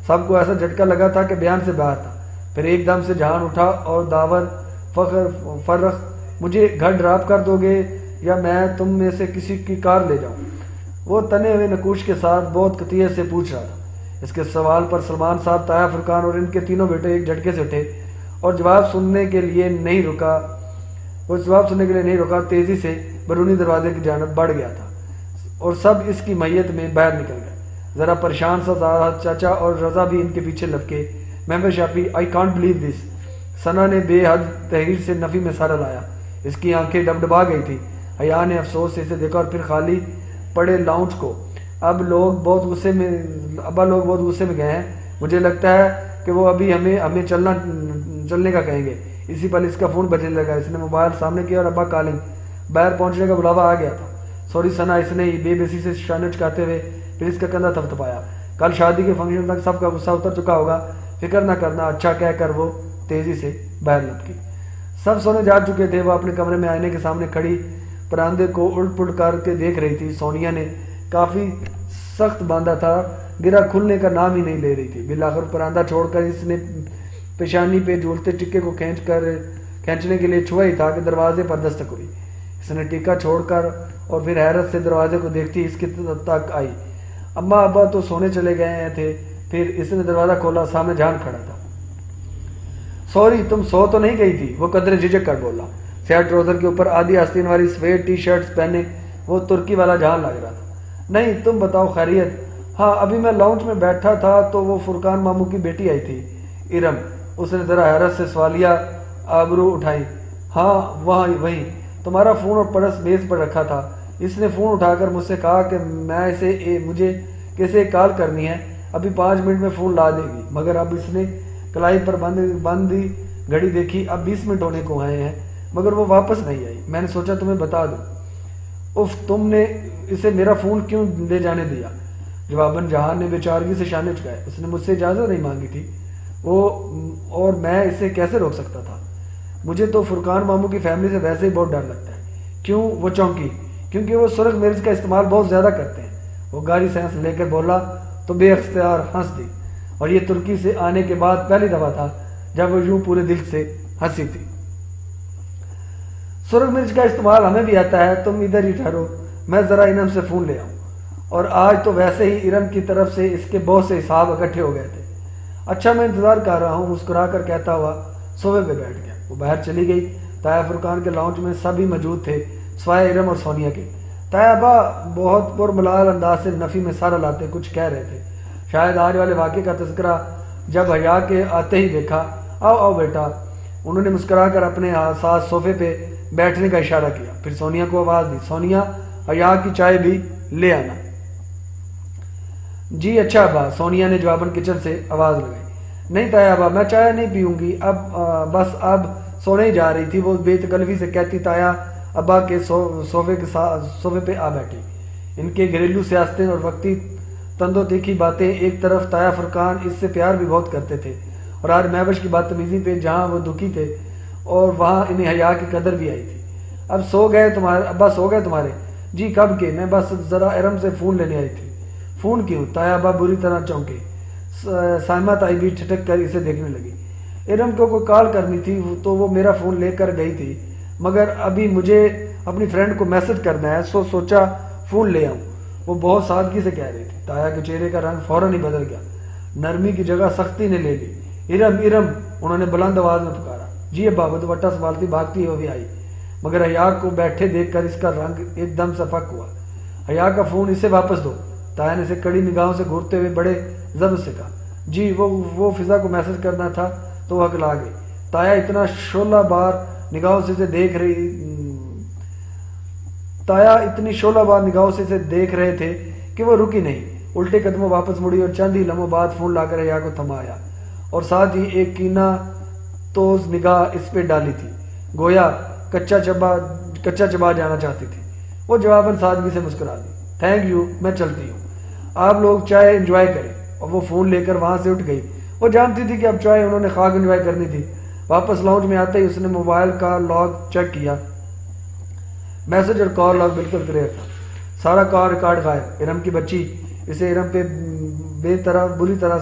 سب کو ایسا جھٹکا لگا تھا کہ بیان سے باہر تھا۔ پھر ایک دم سے جہان اٹھا اور داور فرخ مجھے گھر ڈراپ کر دو گے یا میں تم میں سے کسی کی کار لے جاؤں؟ وہ تنے ہوئے نکوش کے ساتھ بہت قطعیت سے پوچھ رہا تھا۔ اس کے سوال پر سلمان صاحب، طاہر فرقان اور ان کے تینوں بیٹے ایک جھٹکے سے اٹھے اور جواب سننے کے لیے نہیں رکا، تیزی سے بیرونی دروازے کی جانب بڑھ گیا تھا اور سب اس کی میت میں باہر نکل گئے۔ ذرا پریشان سا چاچا اور رضا بھی ان کے پیچھے لپکے۔ ممبر شافی، آئی کانٹ بلیو دس۔ ثنا نے بے حد تحریر سے نفی میں سارا لایا۔ اس کی آنکھیں ڈبڈبا گئی تھی۔ حیا نے افسوس سے اسے دیکھا اور پھر خالی پڑے لاؤنج کو۔ اب لوگ بہت غصے میں گئے ہیں۔ مجھے لگتا ہے کہ وہ ابھی ہمیں چلنے کا کہیں گے۔ اسی پل اس کا فون بجنے لگا۔ اس نے موبائل سامنے کیا اور ابا کالنگ۔ باہر پہنچنے کا بلاوا آ گیا تھا۔ سوری ثنا، اس نے بے بسی سے شانہ چکاتے ہوئے پھر اس کا کندھا تھپتھپایا۔ کل شادی کے فنکشن تک سب کا غصہ اتر چکا ہوگا، فکر نہ کرنا، اچھا کہہ کر وہ تیزی سے باہر لپکی۔ سب سونے جا چکے تھے۔ وہ اپنے کمرے میں آئینے کے سامنے کھڑی پراندے کو الٹ پلٹ کر کے دیکھ رہی تھی۔ سونیا نے کافی سخت باندھا تھا، گرا کھلنے کا نام ہی نہیں لے رہی تھی۔ بالآخر پراندہ چھوڑ کر اس نے پیشانی پہ جھولتے ٹکے کو کھینچنے کے لیے چھوا ہی تھا کہ دروازے پر دستک ہوئی۔ اس نے ٹکا چھوڑ کر اور پھر حیرت سے دروازے کو دیکھتی اس کی تک آئی۔ اماں ابا تو سونے چلے گئے تھے۔ پھر اس نے دروازہ کھولا، سامنے جان کھڑا تھا۔ سوری، تم سو تو نہیں گئی تھی؟ وہ قدرے جھجک کر بولا۔ سیاہ ٹراؤزر کے اوپر آدھی آستین والی سفید ٹی شرٹس پہنے وہ ترکی والا جان لگ رہا تھا۔ نہیں، تم بتاؤ خیریت؟ ہاں، ابھی میں لاؤنج میں بیٹھا تھا تو وہ فرقان ماموں کی بیٹی آئی تھی، ارم۔ اس نے ذرا حیرت سے سوالیہ آبرو اٹھائی۔ ہاں، وہیں تمہارا فون اور پرس میز پر رکھا تھا۔ اس نے فون اٹھا کر مجھ سے کہا کہ مجھے کیسے کال کرنی ہے، ابھی 5 منٹ میں فون لا دے گی، مگر اب اس نے کلائی پر بندی گھڑی دیکھی، اب 20 منٹ ہونے کو آئے ہیں مگر وہ واپس نہیں آئی۔ میں نے سوچا تمہیں بتا دوں۔ اف، تم نے اسے میرا فون کیوں لے جانے دیا؟ جواباً جہان نے بیچارگی سے شانے چکائے۔ اس نے مجھ سے اجازت نہیں مانگی تھی اور میں اسے کیسے روک سکتا تھا؟ مجھے تو فرقان ماموں کی فیملی سے ویسے ہی بہت ڈر لگتا ہے۔ کیوں؟ وہ چونکی، کیونکہ وہ سرخ مرچ کا استعمال بہت زیادہ کرتے ہیں۔ وہ گاڑی سینس لے کر بولا تو بے اختیار ہنس دی، اور یہ ترکی سے آنے کے بعد پہلی دفعہ تھا جب وہ یوں پورے دل سے ہنسی تھی۔ سرخ مرچ کا استعمال ہمیں بھی آتا ہے، تم ادھر ہی ٹھہرو، میں ذرا انم سے فون لے آؤں۔ اور آج تو ویسے ہی ارم کی طرف سے اس کے بہت سے حساب اکٹھے ہو گئے تھے۔ اچھا، میں انتظار کر رہا ہوں، مسکرا کر کہتا ہوا صوفے پہ بیٹھ گیا۔ وہ باہر چلی گئی۔ طاہر فرقان کے لاؤنج میں سبھی موجود تھے سوائے ارم اور سونیا کے۔ طاہر ابا بہت پرملال انداز سے نفی میں سارا لاتے کچھ کہہ رہے تھے۔ شاید آج والے واقعے کا تذکرہ جب حیا کے آتے ہی دیکھا۔ آؤ بیٹا، انہوں نے مسکرا کر اپنے ساتھ صوفے پہ بیٹھنے کا اشارہ کیا۔ پھر سونیا کو آواز دی، سونیا، حیا کی چائے بھی لے آنا۔ جی اچھا ابا، سونیا نے جواباً کچن سے آواز لگائی۔ نہیں طاہر ابا، میں چائے نہیں پیوں گی، اب سونے ہی جا رہی تھی۔ وہ بے تکلفی سے کہتی طاہر ابا کے صوفے پہ آ بیٹھی۔ ان کے گھریلو سیاستیں اور وقتی تند و تیکھی باتیں ایک طرف، طاہر فرقان اس سے پیار بھی بہت کرتے تھے، اور آج مہوش کی بدتمیزی پہ جہاں وہ دکھی تھے اور وہاں انہیں حیا کی قدر بھی آئی تھی۔ ابا سو گئے تمہارے؟ جی کب کے، میں بس ذرا ارم سے فون لینے آئی تھی۔ فون کیوں؟ طاہر ابا بری طرح چونکے۔ سائمہ تائی بھی ٹھٹک کر اسے دیکھنے لگی۔ ارم کو کوئی کال کرنی تھی تو وہ میرا فون لے کر گئی تھی، مگر ابھی مجھے اپنی فرینڈ کو میسج کرنا ہے، سوچا فون لے آؤں۔ وہ بہت سادگی سے کہہ رہی تھی۔ طاہر کے چہرے کا رنگ فوراً ہی بدل گیا، نرمی کی جگہ سختی نے لے لی۔ ارم، انہوں نے بلند آواز میں پکارا۔ جی ابا، وہ دوپٹہ سنبھالتی بھاگتی ہوئی آئی، مگر حیا کو بیٹھے دیکھ کر اس کا رنگ ایک دم سے فک ہوا۔ حیا کا فون اسے واپس دو، طاہر نے اسے کڑی نگاہوں سے گھورتے ہوئے بڑے ضبط سے کہا۔ جی وہ فضا کو میسج کرنا تھا تو وہ اکلا گئی۔ طاہر اتنا شعلہ بار نگاہوں سے اسے دیکھ رہے تھے کہ وہ رکی نہیں، الٹے قدموں واپس مڑی اور چند ہی لمحوں بعد فون لا کر حیا کو تھمایا اور ساتھ ہی ایک کینہ توز نگاہ اس پہ ڈالی تھی، گویا کچا چبا جانا چاہتی تھی۔ وہ جواباً سادگی سے مسکرا دی۔ تھینک یو، میں چلتی ہوں، آپ لوگ چائے انجوائے کریں۔ اور وہ فون لے کر وہاں سے اٹھ گئی۔ وہ جانتی تھی کہ اب چائے انہوں نے خاک انجوائے کرنی تھی۔ واپس لاؤنج میں آتے ہی اس نے موبائل کا لاگ چیک کیا۔ میسج اور کال لاگ بالکل کلیئر تھا، سارا کال ریکارڈ غائب۔ ارم کی بچی اسے ارم پہ بری طرح سے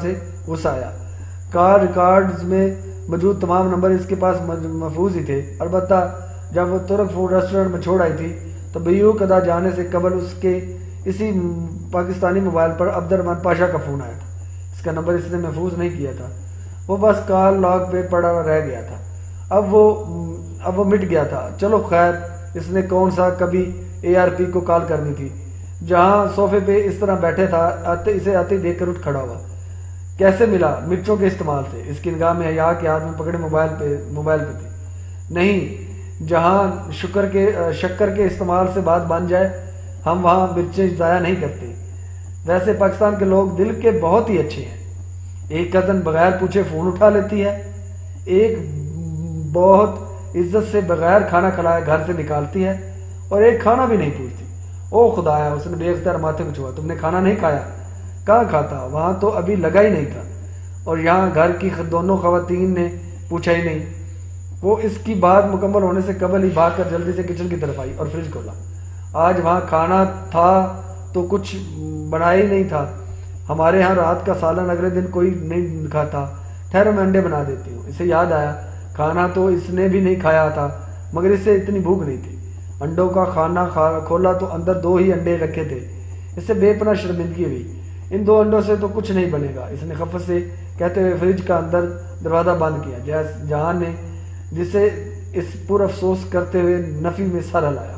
غصہ آیا۔ کار ریکارڈز میں موجود تمام نمبر اس کے پاس محفوظ ہی تھے، البتہ جب وہ ترک فوڈ ریسٹورنٹ میں چھوڑ آئی تھی تو بیوق ادا جانے سے قبل اس کے اسی پاکستانی موبائل پر عبد الرحمن پاشا کا فون آیا تھا۔ اس کا نمبر اس نے محفوظ نہیں کیا تھا، وہ بس کال لاگ پہ پڑا رہ گیا تھا۔ اب وہ مٹ گیا تھا۔ چلو خیر، اس نے کون سا کبھی ARP کو کال کرنی تھی، جہاں صوفے پہ اس طرح بیٹھے تھا، اسے آتے دیکھ کر اٹھ کھڑا ہوا۔ کیسے ملا؟ مرچوں کے استعمال سے۔ اس کی نگاہ میں حیا کے ہاتھ میں پکڑے موبائل پہ تھی۔ نہیں، جہاں شکر کے استعمال سے بات بن جائے ہم وہاں مرچیں ضائع نہیں کرتے۔ ویسے پاکستان کے لوگ دل کے بہت ہی اچھے ہیں۔ ایک کزن بغیر پوچھے فون اٹھا لیتی ہے، ایک بہت عزت سے بغیر کھانا کھلائے گھر سے نکالتی ہے، اور ایک کھانا بھی نہیں پوچھتی۔ او خدایا، اس نے بے اختیار ماتھے کو چھوا۔ تم نے کھانا نہیں کھایا؟ کہاں کھاتا، وہاں تو ابھی لگا ہی نہیں تھا، اور یہاں گھر کی دونوں خواتین نے پوچھا ہی نہیں۔ وہ اس کی بات مکمل ہونے سے قبل ہی بھاگ کر جلدی سے کچن کی طرف آئی اور فریج کھولا۔ آج وہاں کھانا تھا تو کچھ بنا ہی نہیں تھا۔ ہمارے ہاں رات کا سالن اگلے دن کوئی نہیں کھاتا۔ ٹھہرو، میں انڈے بنا دیتی ہوں۔ اسے یاد آیا کھانا تو اس نے بھی نہیں کھایا تھا، مگر اسے اتنی بھوک نہیں تھی۔ انڈوں کا خانہ کھولا تو اندر 2 ہی انڈے رکھے تھے۔ اسے بے پناہ شرمندگی ہوئی۔ ان 2 انڈوں سے تو کچھ نہیں بنے گا، اس نے خفت سے کہتے ہوئے فریج کا اندر دروازہ بند کیا۔ جہان نے جسے اس پر افسوس کرتے ہوئے نفی میں سر ہلایا۔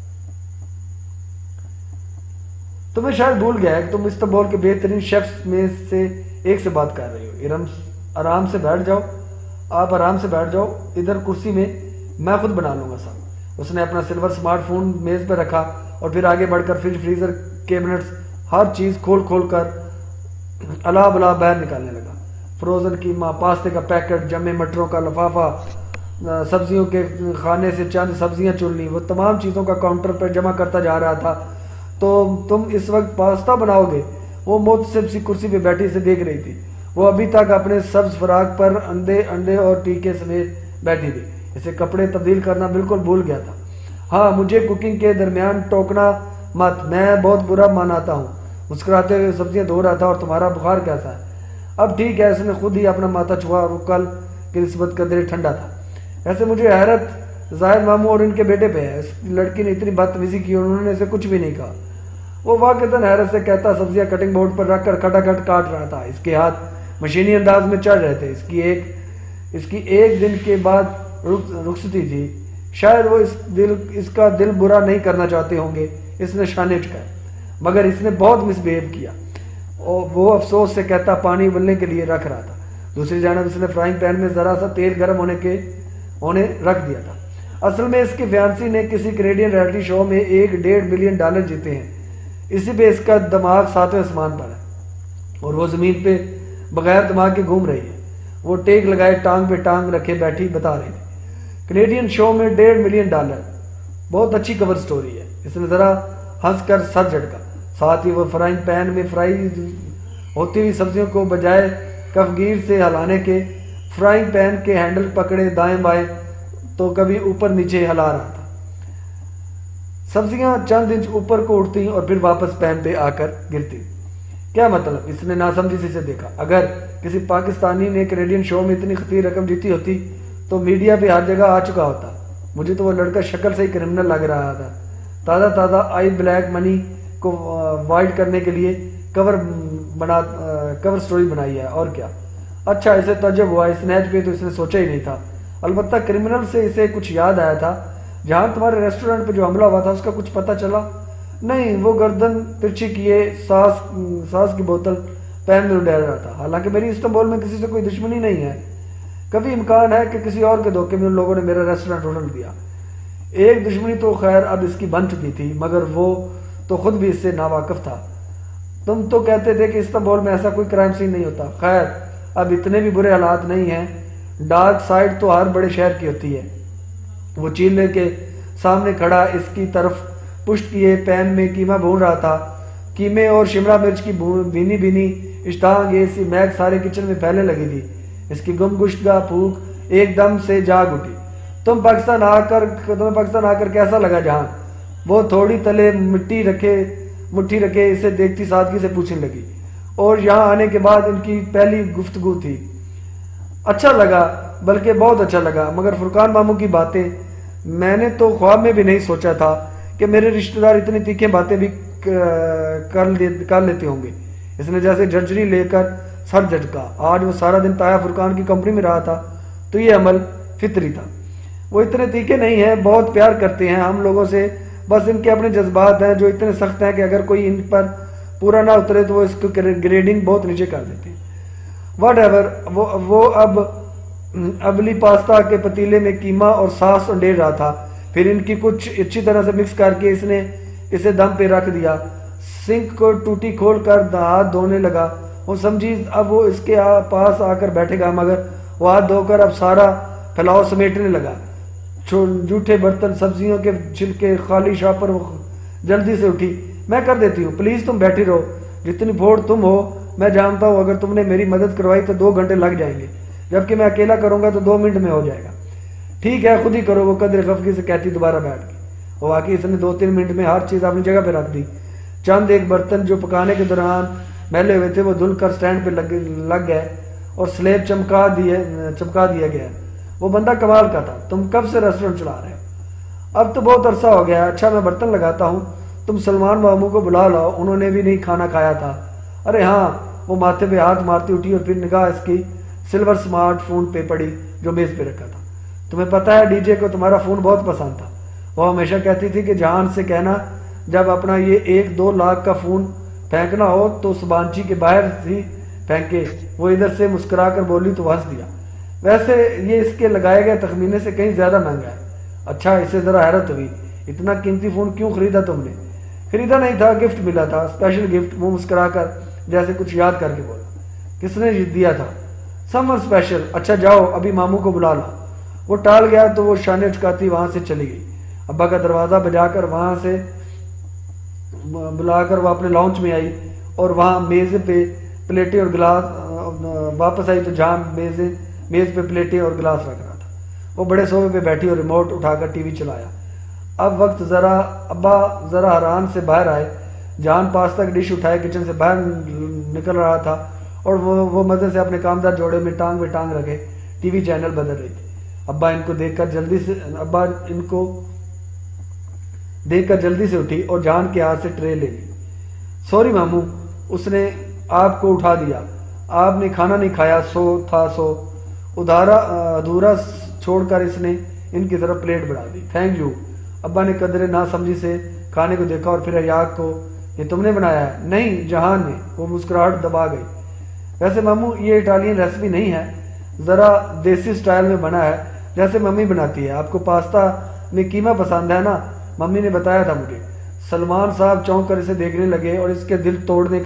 تمہیں شاید بھول گیا ہے کہ تم استنبول کے بہترین شیفز میں سے ایک سے بات کر رہے ہو۔ آرام سے بیٹھ جاؤ، آپ آرام سے بیٹھ جاؤ ادھر کرسی میں خود بنا لوں گا سب۔ اس نے اپنا سلور سمارٹ فون میز پہ رکھا اور پھر آگے بڑھ کر فریج، فریزر، کیبنٹس، ہر چیز کھول کر الا بلا باہر نکالنے لگا۔ فروزن قیمہ، پاستے کا پیکٹ، جمے مٹروں کا لفافہ، سبزیوں کے خانے سے چند سبزیاں چننی، وہ تمام چیزوں کا کاؤنٹر پر جمع کرتا جا رہا تھا۔ تو تم اس وقت پاستا بناؤ گے؟ وہ محتسب سی کرسی پہ بیٹھی اسے دیکھ رہی تھی۔ وہ ابھی تک اپنے سبز فراق پر انڈے اور ٹیکے سمیت بیٹھی تھی۔ اسے کپڑے تبدیل کرنا بالکل بھول گیا تھا۔ ہاں، مجھے کوکنگ کے درمیان ٹوکنا مت، میں بہت برا مناتا ہوں۔ مسکراتے ہوئے سبزیاں دھو رہا تھا۔ اور تمہارا بخار کیسا ہے؟ اب ٹھیک ہے، اس نے خود ہی اپنا ماتھا چھوا۔ وہ کل کی نسبت قدرے ٹھنڈا تھا۔ ایسے مجھے حیرت زاہد ماموں اور ان کے بیٹے پہ ہے۔ اس لڑکی نے اتنی بدتمیزی کی اور انہوں نے اسے کچھ بھی نہیں کہا۔ وہ واقعتاً حیرت سے کہتا سبزیاں کٹنگ بورڈ پر رکھ کر کھٹاکھٹ کاٹ رہا تھا۔ اس کے ہاتھ مشینی انداز میں چڑھ رہے تھے۔ اس کی ایک دن کے بعد رخصتی تھی۔ شاید وہ اس کا دل برا نہیں کرنا چاہتے ہوں گے۔ اس نے شانے چکائے، مگر اس نے بہت مس بہیو کیا۔ وہ افسوس سے کہتا پانی ابلنے کے لیے رکھ رہا تھا۔ دوسری جانب اس نے فرائنگ پین میں ذرا سا تیل گرم ہونے رکھ دیا تھا۔ اصل میں اس کی فیانسی نے کسی کینیڈین ریئلٹی شو میں $1.5 ملین جیتے ہیں۔ اسی پہ اس کا دماغ 7ویں آسمان پر ہے اور وہ زمین پہ بغیر دماغ کے گھوم رہی ہے۔ وہ ٹیک لگائے ٹانگ پہ ٹانگ رکھے بیٹھی بتا رہی تھی، کینیڈین شو میں $1.5 ملین، بہت اچھی کور سٹوری ہے۔ اس نے ذرا ہنس کر سر جھٹکا۔ ساتھ ہی وہ فرائنگ پین میں فرائی ہوتی ہوئی سبزیوں کو بجائے کفگیر سے ہلانے کے فرائنگ پین کے ہینڈل پکڑے دائیں بائیں تو کبھی اوپر نیچے ہلا رہا تھا۔ سبزیاں چند انچ اوپر کو اٹھتی اور پھر واپس پین پہ آ کر گرتی۔ کیا مطلب؟ اس نے ناسمجھی سے دیکھا۔ اگر کسی پاکستانی نے کینیڈین شو میں اتنی خطیر رقم جیتی ہوتی تو میڈیا پہ ہر جگہ آ چکا ہوتا۔ مجھے تو وہ لڑکا شکل سے ہی کرمنل لگ رہا تھا۔ تازہ آئی بلیک منی کو وائٹ کرنے کے لیے کور سٹوری بنائی ہے، اور کیا۔ اچھا، اسے تعجب ہوا۔ اسنیچ پہ تو اس نے سوچا ہی نہیں تھا۔ البتہ کرمنل سے اسے کچھ یاد آیا تھا۔ جہاں تمہارے ریسٹورنٹ پہ جو حملہ ہوا تھا اس کا کچھ پتہ چلا؟ نہیں، وہ گردن ترچھی کیے ساس کی بوتل پین میں ڈال رہا تھا۔ حالانکہ میری استنبول میں کسی سے کوئی دشمنی نہیں ہے۔ کبھی امکان ہے کہ کسی اور کے دھوکے میں ان لوگوں نے میرا ریسٹورنٹ اڑل دیا۔ ایک دشمنی تو خیر اب اس کی بن چکی تھی، مگر وہ تو خود بھی اس سے ناواقف تھا۔ تم تو کہتے تھے کہ استنبول میں ایسا کوئی کرائم سین نہیں ہوتا۔ خیر، اب اتنے بھی برے حالات نہیں ہیں۔ ڈارک سائڈ تو ہر بڑے شہر کی ہوتی ہے۔ وہ چیلے کے سامنے کھڑا اس کی طرف پشت کیے پین میں قیمہ بھون رہا تھا۔ قیمے اور شملہ مرچ کی بھینی بھینی اشتہا انگیز سی مہک سارے کچن میں پھیلنے لگی تھی۔ اس کی گم گشتہ پھونک ایک دم سے جاگ اٹھی۔ تمہیں پاکستان آ کر کیسا لگا جہان؟ وہ تھوڑی تلے مٹھی رکھے اسے دیکھتی سادگی سے پوچھنے لگی۔ اور یہاں آنے کے بعد ان کی پہلی گفتگو تھی۔ اچھا لگا، بلکہ بہت اچھا لگا، مگر فرقان ماموں کی باتیں میں نے تو خواب میں بھی نہیں سوچا تھا کہ میرے رشتہ دار اتنی تیکھیں باتیں بھی کر لیتے ہوں گے۔ اس نے جیسے جھنجھری لے کر سر جھٹکا۔ آج وہ سارا دن تایا فرقان کی کمپنی میں رہا تھا تو یہ عمل فطری تھا۔ وہ اتنے تیکھے نہیں ہیں، بہت پیار کرتے ہیں ہم لوگوں سے، بس ان کے اپنے جذبات ہیں جو اتنے سخت ہیں کہ اگر کوئی ان پر پورا نہ اترے تو وہ اس کو گریڈنگ بہت نیچے کر دیتے ہیں۔ واٹ ایور، وہ اب ابلی پاستا کے پتیلے میں قیمہ اور ساس انڈیر رہا تھا۔ پھر ان کی کچھ اچھی طرح سے مکس کر کے اس نے اسے دم پہ رکھ دیا۔ سنک کو ٹوٹی کھول کر ہاتھ دھونے لگا۔ وہ سمجھی اب وہ اس کے پاس آ کر بیٹھے گا، مگر وہ ہاتھ دھو کر اب سارا پھیلاؤ سمیٹنے لگا۔ جھوٹے برتن، سبزیوں کے چھلکے، خالی شاپر۔ وہ جلدی سے اٹھی۔ میں کر دیتی ہوں، پلیز تم بیٹھی رہو، جتنی پھوڑ تم ہو میں جانتا ہوں، اگر تم نے میری مدد کروائی تو 2 گھنٹے لگ جائیں گے، جبکہ میں اکیلا کروں گا تو 2 منٹ میں ہو جائے گا۔ ٹھیک ہے، خود ہی کرو، وہ قدر خفگی سے کہتی دوبارہ بیٹھ گئی۔ وہ واقعی اس نے 2-3 منٹ میں ہر چیز اپنی جگہ پہ رکھ دی۔ چند ایک برتن جو پکانے کے دوران میلے ہوئے تھے وہ دھل کر سٹینڈ پہ لگ گئے اور سلیب چمکا دیا گیا۔ وہ بندہ کمال کا تھا۔ تم کب سے ریسٹورنٹ چلا رہے ہو؟ اب تو بہت عرصہ ہو گیا۔ اچھا، میں برتن لگاتا ہوں، تم سلمان ماموں کو بلا لاؤ، انہوں نے بھی نہیں کھانا کھایا تھا۔ ارے ہاں۔ وہ ماتھے پہ ہاتھ مارتی اٹھی اور پھر نگاہ اس کی سلور سمارٹ فون پہ پڑی جو میز پہ رکھا تھا۔ تمہیں پتہ ہے ڈی جے کو تمہارا فون بہت پسند تھا۔ وہ ہمیشہ کہتی تھی کہ جہان سے کہنا جب اپنا یہ 1-2 لاکھ کا فون پھینکنا ہو تو اس بانچی کے باہر ہی پھینکے۔ وہ ادھر سے مسکرا کر بولی تو ہنس دیا۔ ویسے یہ اس کے لگائے گئے تخمینے سے کہیں زیادہ مہنگا ہے۔ اچھا، اسے ذرا حیرت ہوئی، اتنا قیمتی فون کیوں خریدا تم نے؟ خریدا نہیں تھا، گفٹ ملا تھا، اسپیشل گفٹ۔ وہ مسکرا کر جیسے کچھ یاد کر کے بولا۔ کس نے دیا تھا؟ Someone special. اچھا جاؤ، ابھی ماموں کو بلا لا۔ وہ ٹال گیا تو وہ شانے اٹکاتی وہاں سے چلی گئی۔ ابا کا دروازہ بجا کر وہاں سے بلا کر وہ اپنے لاؤنج میں آئی اور وہاں میز پہ پلیٹیں اور گلاس واپس آئی تو جہاں میز پہ پلیٹیں اور گلاس رکھ رہا تھا۔ وہ بڑے صوفے پہ بیٹھی اور ریموٹ اٹھا کر ٹی وی چلایا۔ اب وقت ابا ذرا حیران سے باہر آئے۔ جان پاستا کی ڈش اٹھائے کچن سے باہر نکل رہا تھا اور وہ مزے سے اپنے کامدار جوڑے میں ٹانگ رکھے ٹی وی چینل بدل رہی تھی۔ ابا ان کو دیکھ کر جلدی سے اٹھی اور جان کے ہاتھ سے ٹرے لے لی۔ سوری ماموں، اس نے آپ کو اٹھا دیا، آپ نے کھانا نہیں کھایا، سو ادھورا چھوڑ کر اس نے ان کی طرف پلیٹ بڑھا دی۔ Thank you. ابا نے قدر نہ سمجھی سے کھانے کو دیکھا اور پھر حیاق کو، یہ تم نے بنایا ہے؟ نہیں، جہان نے۔ وہ مسکراہٹ دبا گئی۔ ویسے ماموں یہ اٹالین ریسپی نہیں ہے، ذرا دیسی سٹائل میں بنا ہے جیسے ممی بناتی ہے۔ آپ کو پاستا میں قیمہ پسند ہے نا؟ ممی نے بتایا تھا مجھے۔ سلمان صاحب چونک کر اسے دیکھنے لگے اور اسے دل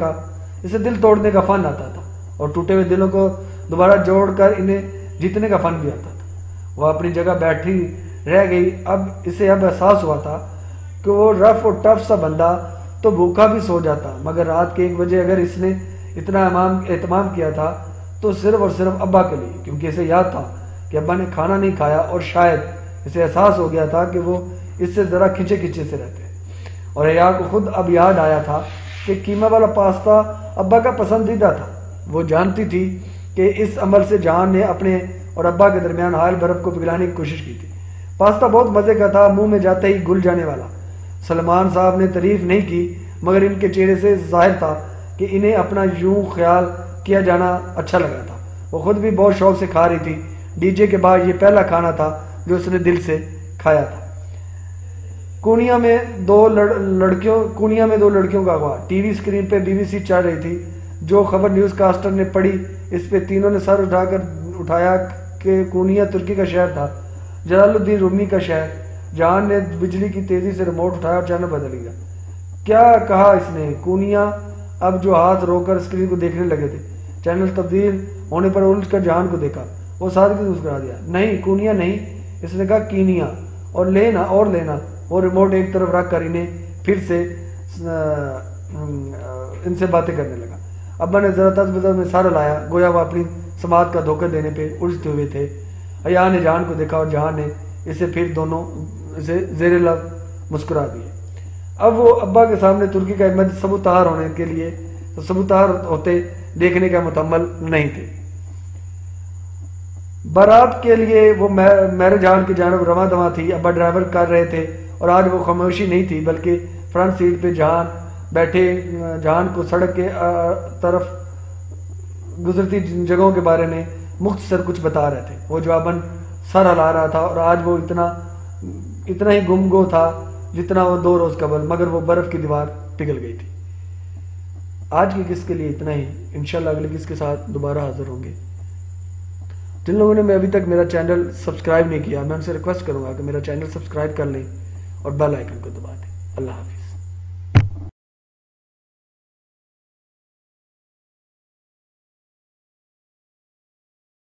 توڑنے کا فن آتا تھا اور ٹوٹے ہوئے دلوں کو دوبارہ جوڑ کر انہیں جیتنے کا فن بھی آتا تھا۔ وہ اپنی جگہ بیٹھی رہ گئی۔ اب احساس ہوا تھا کہ وہ رف اور ٹف سا بندہ تو بھوکا بھی سو جاتا، مگر رات کے 1 بجے اگر اس نے اتنا اہتمام کیا تھا تو صرف اور صرف ابا کے لیے، کیونکہ اسے یاد تھا کہ ابا نے کھانا نہیں کھایا اور شاید اسے احساس ہو گیا تھا کہ وہ اس سے ذرا کھنچے سے رہتے ہیں۔ اور حیا کو خود اب یاد آیا تھا کہ قیمہ والا پاستا ابا کا پسندیدہ تھا۔ وہ جانتی تھی کہ اس عمل سے جان نے اپنے اور ابا کے درمیان حائل برف کو پگھلانے کی کوشش کی تھی۔ پاستا بہت مزے کا تھا، منہ میں جاتے ہی گل جانے والا۔ سلمان صاحب نے تعریف نہیں کی، مگر ان کے چہرے سے ظاہر تھا کہ انہیں اپنا یوں خیال کیا جانا اچھا لگا تھا۔ وہ خود بھی بہت شوق سے کھا رہی تھی۔ ڈی جے کے بعد یہ پہلا کھانا تھا جو اس نے دل سے کھایا تھا۔ کونیا میں دو لڑکیوں کا اغوا۔ ٹی وی اسکرین پہ BBC چل رہی تھی۔ جو خبر نیوز کاسٹر نے پڑھی اس پہ تینوں نے سر اٹھایا کہ کونیا ترکی کا شہر تھا، جلال الدین رومی کا شہر۔ جان نے بجلی کی تیزی سے ریموٹ اٹھایا اور چینل بدل گیا۔ کیا کہا اس نے؟ کونیا اب جو ہاتھ رو کر اسکرین کو دیکھنے لگے تھے۔ چینل تبدیل ہونے پر الٹ کر جان کو دیکھا۔ وہ سادگی سے مسکرا دیا۔ نہیں، کونیا نہیں، اس نے کہا کینیا۔ اور لینا۔ وہ ریموٹ ایک طرف رکھ کر انہیں پھر سے ان سے باتیں کرنے لگا۔ ابا نے ذرا تذبذب میں سارا لایا، گویا وہ اپنی سماعت کا دھوکہ دینے پہ الجھتے ہوئے تھے۔ حیا نے جان کو دیکھا اور جہان نے اسے پھر دونوں اسے زیر لب مسکرا دیے۔ اب وہ ابا کے سامنے ترکی کا ایک ثبوت طاہر ہونے کے لیے सबूतार होते देखने का मुतम्मल नहीं थे। बारात के लिए वो मैरिज हॉल की जानब रवां दवां थी। अब्बा ड्राइवर कर रहे थे और आज वो खामोशी नहीं थी, बल्कि फ्रंट सीट पे जहान को सड़क के तरफ गुजरती जगहों के बारे में मुख्तसर कुछ बता रहे थे। वो जवाबन सर हिला रहा था और आज वो इतना ही गुमगो था जितना वो 2 रोज कबल, मगर वो बर्फ की दीवार पिघल गई थी। आज की किस के लिए इतना ही। इंशाल्लाह अगले किस के साथ दोबारा हाजिर होंगे। जिन लोगों ने अभी तक मेरा चैनल सब्सक्राइब नहीं किया, मैं उनसे रिक्वेस्ट करूंगा कि मेरा चैनल सब्सक्राइब कर लें और बेल आइकन को दबा दें। अल्लाह हाफिज़।